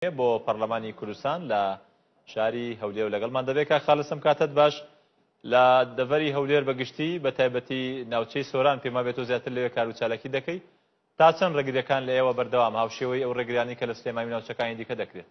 بۆ پەرلەمانی کوردستان لە شاری هەولێر لەگەڵمان دەبێت کە خالسم کاتت باش لە دەڤەری هەولێر بەگشتی بە تایبەتی ناوچەی سۆران پێما بێت و زیاتر لەوێ کار و چالاکی دەکەیت تا چەند ڕێگریەکان لە ئێوە بەردەوام هاوشێوەی ئەو ڕێگریانی کە لە سلێمانی ناوچەکانی دیکە دەکرێت.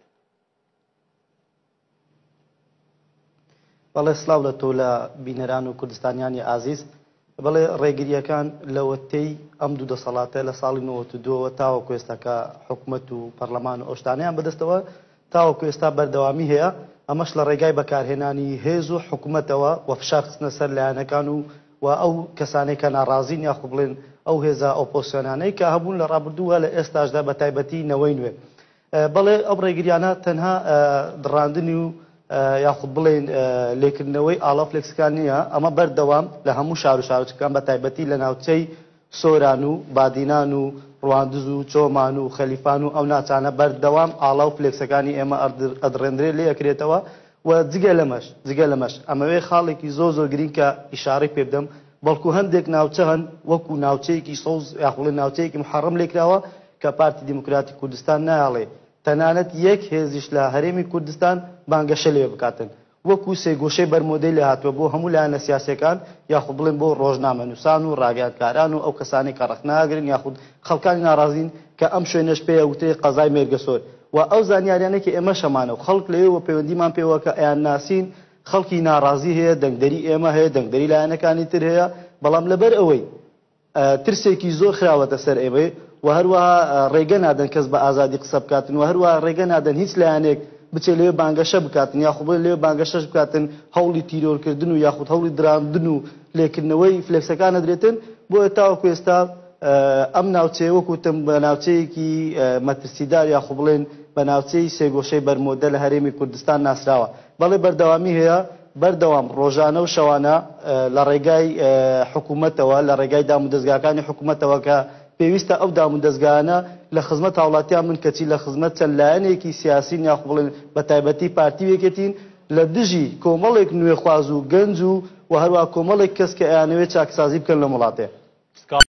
بەڵێ سلااو لە تۆ لە بینەران و کوردستانیانی ئازیز بەڵێ ڕێگریەکان لەوەتەی ئەم دوو دەسەڵاتە لە ساڵی 92 تاوەکو ئێستاکە حکوومەت و پەرلەمان و ئەوشتانیان بەدەستەوە تاوەکو ئێستا بەردەوامی هەیە ئەمەش لە ڕێگای بەکارهێنانی هێز و حکوومەتەوە و فشار خستنە سەر لایەنەکان و ئەو کەسانێک کە ناڕازین یاخو بڵێن ئەو هێزە ئۆپۆسیۆنانەی کە هەبوون لە ڕابردووە لە ئێستاشدا بە تایبەتی نەوەی نوێ بەڵێ ئەو ڕێگریانە تەنها دڕاندنی و یاخود بڵێن لێکردنەوەی ئاڵا فلێکسەکان نییە ئەمە بەردەوام لە هەموو شار و شارۆچەکان بە تایبەتی لە ناوچەی سۆران و بادینان و ڕواندز و چۆمان و خەلیفان و ئەو ناچانە بەردەوام ئاڵا و فلێکسەکانی ئێمە ئەدڕێنرێ لێ ئەکرێتەوە و جگە لەمەش ئەمەوێ خاڵێکی زۆر گرین کە ئیشارەی پێ بدەم بەڵکو هەندێک ناوچە هەن وەکو ناوچەیەکی سەوز یاخڵێ ناوچەیەکی محەڕەم لێکراوە کە پارتی دیموکراتی کوردستان نایاڵێ تەنانەت یەک هێزیش لە هەرێمی کوردستان بانگەشە لێ بکاتن وەکو سێگۆشەی بەرمۆدەی لە هاتووە بۆ هەموو لایەنە سیاسیەکان یاخود بڵێن بۆ ڕۆژنامەنووسان و ڕاگەیاندکاران و ئەو کەسانی کە ڕەخناگرن یاخود خەڵکانی ناڕازین کە ئەم شوێنەش پێ وتەی قەزای مێرگەسۆر و ئەو زانیاریانێکی ئێمە شەمانە و خەڵک لەوێەوە پەیوەندیمان پێوە کە ئەیان ناسین خەڵکی ناڕازی هەیە دەنگدەری ئێمە هەیە دەنگدەری لایەنەکانی تر هەیە بەڵام لەبەر ئەوەی ترسێکی زۆر خراوەتە سەر ئێوەی و هەروەها ڕێگە نادەن کەس بە ئازادی قسە بکاتن و هەروەها ڕێگە نادەن هیچ لایەنێک بچێ لێ بانگەشە بکاتن یاخود لێ بانگەشەش بکاتن هەوڵی تیرۆرکردن و یاخود هەوڵی دراندن و لێکردنەوەی فلێکسەکانە درێتن بۆیە تاوەکو ئێستا ئەم ناوچەیە وەکوتم بە ناوچەیەکی مەترسیدار یاخود بڵێن بە ناوچەی سێگۆشەی بەرمۆدە لە هەرێمی کوردستان ناسراوە بەڵێ بەردەوامی هەیە بەردەوام ڕۆژانە و شەوانە لە ڕێگای حکوومەتەوە لە ڕێگای دامودەستگاکانی حکوومەتەوە کە پێویستە ئەو دامودەستگانە لە خزمەت هاوڵاتیان من کەچی لە خزمەت چەند لایەنێکی سیاسی یاخود بڵێن بە تایبەتی پارتیوێکێتین لە دژی کۆمەڵێک نوێخواز و گەنج و هەروە کۆمەڵێک کەس کە ئەیانەوێت چاکسازی بکەن لە وڵاتێ.